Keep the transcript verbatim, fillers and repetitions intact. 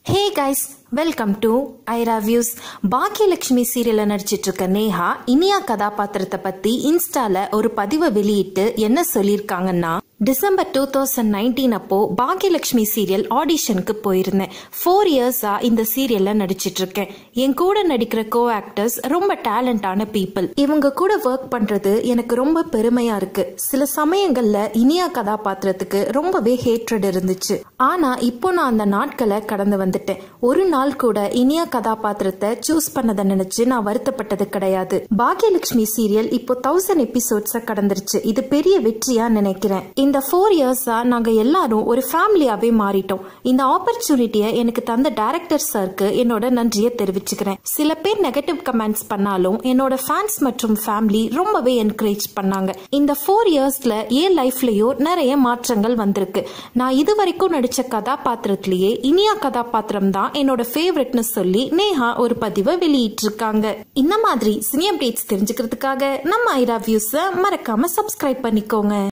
Hey guys, welcome to Ira Views. Baakiyalakshmi சீரியல்ல நடிச்சிட்டு இருக்க நேஹா இனியா கதாபாத்திரத்தை பத்தி இன்ஸ்டால ஒரு பதிவை வெளியிட்டு என்ன சொல்லிருக்காங்கன்னா, டிசம்பர் டூ தௌசண்ட் நைன்டீன் அப்போ பாக்கியலட்சுமி சீரியல் ஆடிஷனுக்கு போயிருந்தேன். ஃபோர் இயர்ஸா இந்த சீரியல்ல நடிச்சிட்டு இருக்கேன். என் கூட நடிக்கிற கோ ஆக்டர்ஸ் ரொம்ப டேலண்டான பீப்புள். இவங்க கூட ஒர்க் பண்றது எனக்கு ரொம்ப பெருமையா இருக்கு. சில சமயங்கள்ல இனியா கதாபாத்திரத்துக்கு ரொம்பவே ஹேட்ரட் இருந்துச்சு. ஆனா இப்போ நான் அந்த நாட்களை கடந்து வந்துட்டேன். ஒரு நாள் கூட இனியா கதாபாத்திரத்தை சூஸ் பண்ணதை நினைச்சு நான் வருத்தப்பட்டது கிடையாது. பாக்கியலட்சுமி சீரியல் இப்போ தௌசண்ட் எபிசோட்ஸ கடந்துருச்சு. இது பெரிய வெற்றியா நினைக்கிறேன். இந்த ஃபோர் இயர்ஸா நாங்க எல்லாரும் ஒரு ஃபேமிலியாவே மாறிட்டோம். இந்த ஆப்பர்ச்சுனிட்டியை எனக்கு தந்த டைரக்டர் சாருக்கு என்னோட நன்றியை தெரிவிச்சுக்கிறேன். சில பேர் நெகட்டிவ் கமெண்ட்ஸ் பண்ணாலும் என்னோட ஃபேன்ஸ் மற்றும் ஃபேமிலி ரொம்பவே என்கரேஜ் பண்ணாங்க. இந்த ஃபோர் இயர்ஸ்ல என் லைஃப்லயோ நிறைய மாற்றங்கள் வந்திருக்கு. நான் இது வரைக்கும் நடிச்ச கதாபாத்திரத்திலேயே இனியா கதாபாத்திரம் தான் என்னோட ஃபேவரட்னு சொல்லி நேஹா ஒரு பதிவை வெளியிட்டு இருக்காங்க. இந்த மாதிரி சினி அப்டேட்ஸ் தெரிஞ்சுக்கிறதுக்காக நம்ம ஐரா வியூஸை மறக்காம சப்ஸ்கிரைப் பண்ணிக்கோங்க.